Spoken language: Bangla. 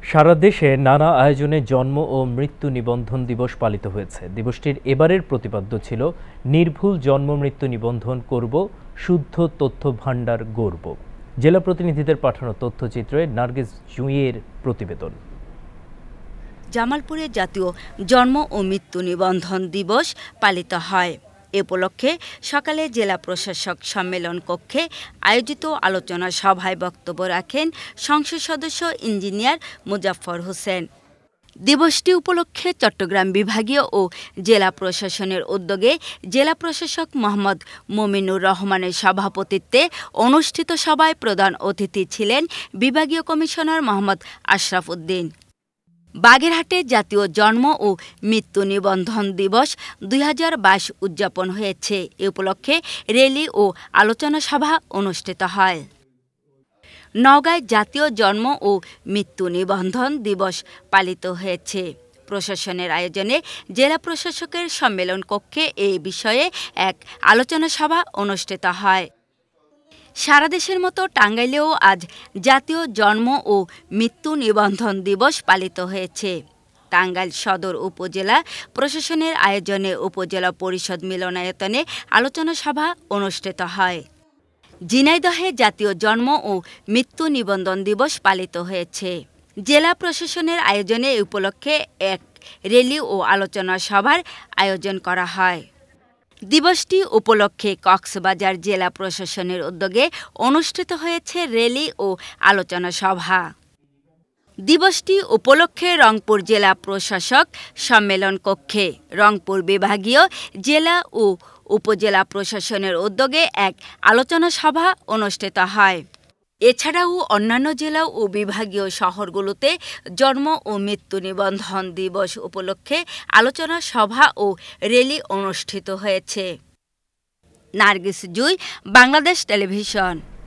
সারা দেশে নানা আয়োজনে জন্ম ও মৃত্যু নিবন্ধন দিবস পালিত হয়েছে। দিবসটির এবারের প্রতিপাদ্য ছিল নির্ভুল জন্ম মৃত্যু নিবন্ধন করব, শুদ্ধ তথ্য ভাণ্ডার গড়ব। জেলা প্রতিনিধিদের পাঠানো তথ্যচিত্রে নার্গিস জুঁইয়ের প্রতিবেদন। জামালপুরে জাতীয় জন্ম ও মৃত্যু নিবন্ধন দিবস পালিত হয়। এ উপলক্ষে সকালে জেলা প্রশাসক সম্মেলন কক্ষে আয়োজিত আলোচনা সভায় বক্তব্য রাখেন সংসদ সদস্য ইঞ্জিনিয়ার মুজাফফর হোসেন। দিবসটি উপলক্ষে চট্টগ্রাম বিভাগীয় ও জেলা প্রশাসনের উদ্যোগে জেলা প্রশাসক মোহাম্মদ মোমিনুর রহমানের সভাপতিত্বে অনুষ্ঠিত সভায় প্রধান অতিথি ছিলেন বিভাগীয় কমিশনার মোহাম্মদ আশরাফ উদ্দিন। বাগেরহাটে জাতীয় জন্ম ও মৃত্যু নিবন্ধন দিবস ২০২২ উদযাপন হয়েছে। এ উপলক্ষে র্যালি ও আলোচনা সভা অনুষ্ঠিত হয়। নওগাঁয় জাতীয় জন্ম ও মৃত্যু নিবন্ধন দিবস পালিত হয়েছে। প্রশাসনের আয়োজনে জেলা প্রশাসকের সম্মেলন কক্ষে এ বিষয়ে এক আলোচনা সভা অনুষ্ঠিত হয়। সারা দেশের মতো টাঙ্গাইলেও আজ জাতীয় জন্ম ও মৃত্যু নিবন্ধন দিবস পালিত হয়েছে। টাঙ্গাইল সদর উপজেলা প্রশাসনের আয়োজনে উপজেলা পরিষদ মিলনায়তনে আলোচনা সভা অনুষ্ঠিত হয়। ঝিনাইদহে জাতীয় জন্ম ও মৃত্যু নিবন্ধন দিবস পালিত হয়েছে। জেলা প্রশাসনের আয়োজনে এ উপলক্ষে এক র্যালি ও আলোচনা সভার আয়োজন করা হয়। দিবসটি উপলক্ষে কক্সবাজার জেলা প্রশাসনের উদ্যোগে অনুষ্ঠিত হয়েছে র্যালি ও আলোচনা সভা। দিবসটি উপলক্ষে রংপুর জেলা প্রশাসক সম্মেলন কক্ষে রংপুর বিভাগীয় জেলা ও উপজেলা প্রশাসনের উদ্যোগে এক আলোচনা সভা অনুষ্ঠিত হয়। এছাড়াও অন্যান্য জেলা ও বিভাগীয় শহরগুলোতে জন্ম ও মৃত্যু নিবন্ধন দিবস উপলক্ষে আলোচনা সভা ও র্যালি অনুষ্ঠিত হয়েছে। নার্গিস জুঁই, বাংলাদেশ টেলিভিশন।